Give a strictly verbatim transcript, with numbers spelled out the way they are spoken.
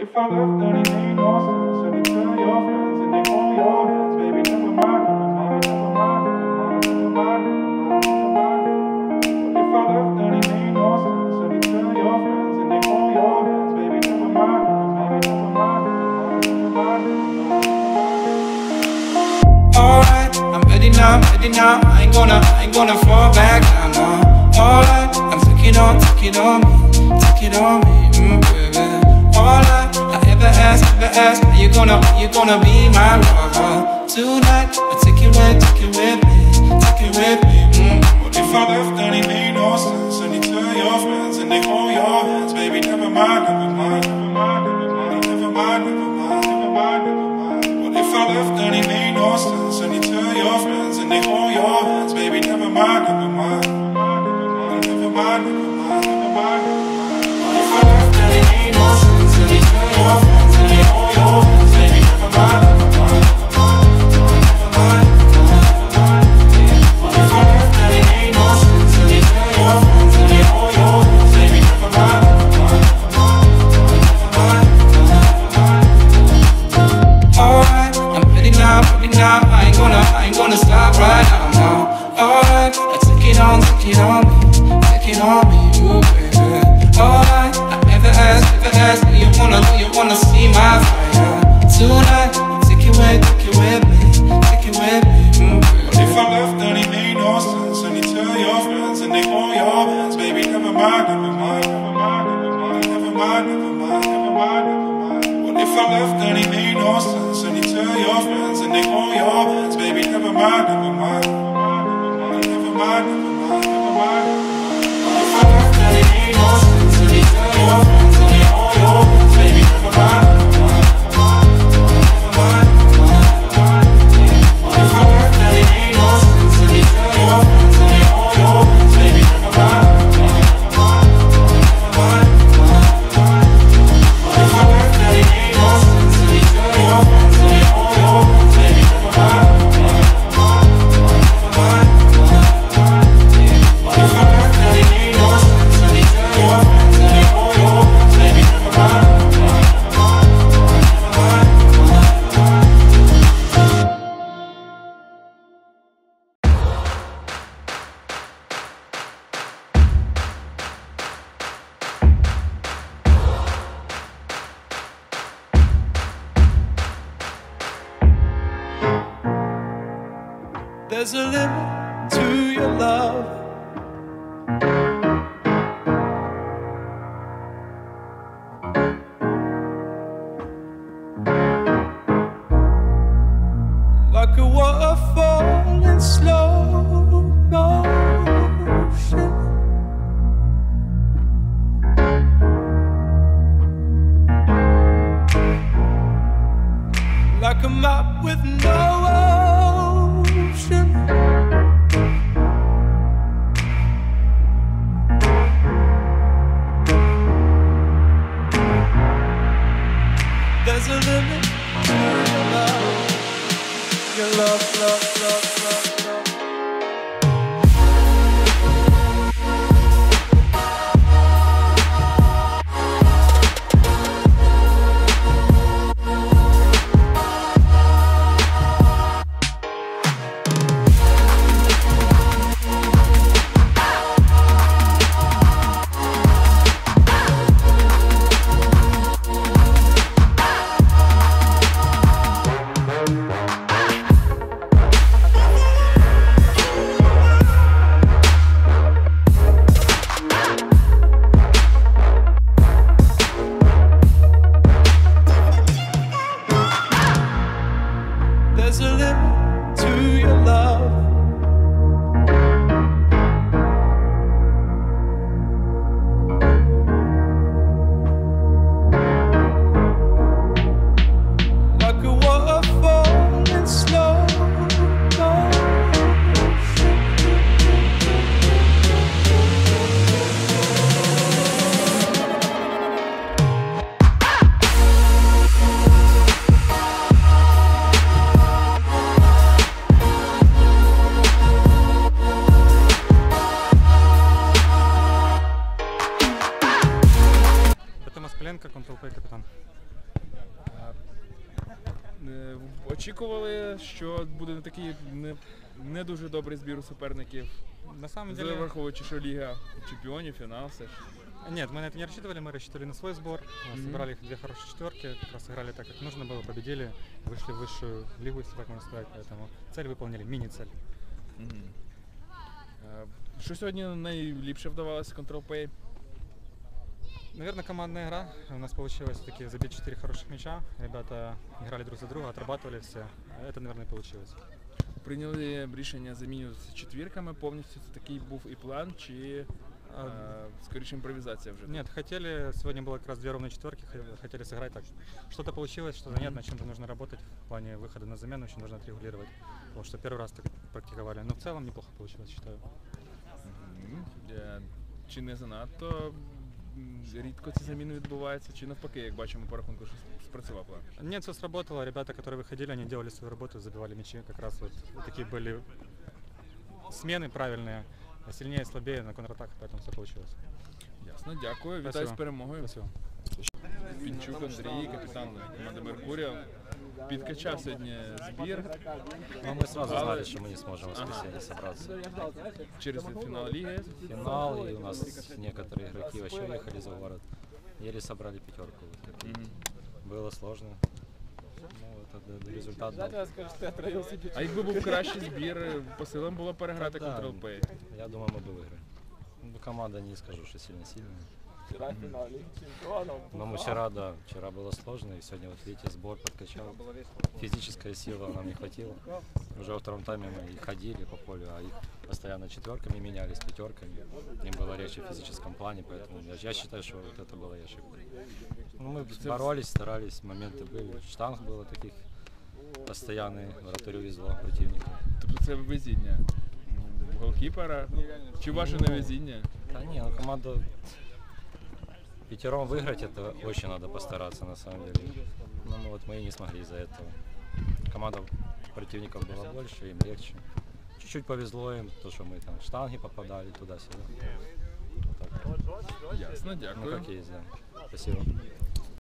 if I left, then it made no sense. And you tell your friends and they hold your hands, baby, never mind, never mind, never mind, never mind, never mind, never mind. But if I left, then it made no sense. And you tell your friends and they hold your hands, baby, never mind, never mind, never mind, never mind, never mind. Alright, I'm ready now, ready now. I ain't gonna, I ain't gonna fall back down now. Alright, I'm taking on, take it on me, take it on me, mm, baby. All I, I ever ask, ever ask, are you gonna, are you gonna be my lover? Tonight, I take you with, take you with me, take you with me, mm. What if I left and it made no sense? And you tell your friends and they hold your hands, baby, never mind, never mind, never mind, never mind, never mind, never mind, never mind, never mind. What if I left and it made no sense? And you tell your friends and they hold your hands, baby, never mind, never mind, never mind, never mind, never mind, never mind. What if I left and it made no sense? Your friends and they hold your hands, baby, never mind, never mind, never mind, never mind. What if I left and it made no sense? And you tell your friends and they hold your hands, baby, never mind, never mind, never mind, never mind. Alright, I'm ready now, ready now. I ain't gonna, I ain't gonna stop right now, now. Alright, I take it on, take it on me, take it on me, ooh, baby. Alright, I ever ask, ever ask, do you wanna, do you wanna see my fire? Tonight, take it with, take it with me, take it with me, mm, but if I left, then it made no sense. And you tell your friends and they hold your hands, baby, never mind, never mind, never mind, never mind, never mind, never mind, never mind, never mind. What if I left, then it made no sense? And you tell your friends and they hold your hands, baby, never mind, never mind, never mind, never mind, never mind, never mind. What if I left, then it made no sense? And you tell your friends and they hold your hands, baby, never mind, never mind, never mind, never mind. What if I left, then it made no sense? And you tell your friends and they hold your hands, baby, never mind, never mind, never mind, never mind. What if I left, then it made no sense? And you tell your friends and they hold your hands, baby, never mind, never mind, never mind, never mind. What if I left, then it made no sense? And you tell your friends and they hold your hands, baby, never mind, never mind, never mind, never mind. There's a limit to your love. Like a waterfall in slow motion. Like a map with no ocean. There's a limit to your love. Your love, love, love, love, love. Е, Очікували, що буде не такий не, не дуже добрий збір у суперників, На самом деле... враховуючи, що Ліга Чемпіонів, фінал все ж. Нет, мы на это не рассчитывали, мы рассчитывали на свой сбор. Mm-hmm. Собрали их две хорошие четверки, как раз сыграли так, как нужно было, победили, вышли в высшую лигу, если так можно сказать, поэтому цель выполнили, мини-цель. Mm-hmm. Е, Що сьогодні найліпше вдавалося Control Pay? Наверное, командная игра. У нас получилось таки забить четыре хороших мяча. Ребята играли друг за друга, отрабатывали все. Это, наверное, получилось. Прийняли рішення замінюватися четвірками повністю, це такий був і план, чи А, е, скоріше імпровізація вже? Нет, хотели, сегодня было как раз две ровные четверки, хотели сыграть так. Что-то получилось, что-то нет, над чем-то нужно работать. В плане выхода на замену еще нужно отрегулировать. Потому что первый раз так практиковали. Но в целом неплохо получилось, считаю. Мгм. Е, Чи не занадто м, рідко ці заміни відбуваються, чи навпаки, як бачимо по рахунку, що спрацював план? Нет, все сработало. Ребята, которые выходили, они делали свою работу, забивали мячи. Как раз вот такие были смены правильные. Сильнее, слабее на контратаках, поэтому все получилось. Ясно, дякую. Вітаю Спасибо. з перемогою. Спасибо. Пінчук Андрій, капітан команди Меркурія. Підкачав сьогодні збір Но мы сразу Але- знали, что мы не сможем в воскресенье собраться. через фінал ліги. Финал, и у нас некоторые игроки вообще уехали за город. Еле собрали пятерку. Вот такой. Мгм. Было сложно. Ну, вот это результат дал. А якби був кращий збір, по силам було переграти Да, Control Pay. Я думаю, мы бы выиграли. Ну, команда, не скажу, что сильно сильная. Но мы вчера, да, вчера было сложно, и сегодня, вот видите, сбор подкачал. Физическая сила нам не хватило. Уже во втором тайме мы и ходили по полю, а их постоянно четверками менялись, пятерками. Не было речи в физическом плане, поэтому я, я считаю, что вот это была и ошибка. Ну, мы боролись, старались, моменты были. Штанг было таких постоянный, вратарю везло противнику. Тобто це везіння м, голкіпера, чи ваше невезіння? Да не, ну команда пятером выиграть, это очень надо постараться на самом деле. Но мы, вот мы и не смогли из-за этого. Команда противников было больше, им легче. Чуть-чуть повезло им, то что мы там в штанги попадали туда-сюда. Вот так. Ясно, Ну дякую. как есть, да. Спасибо.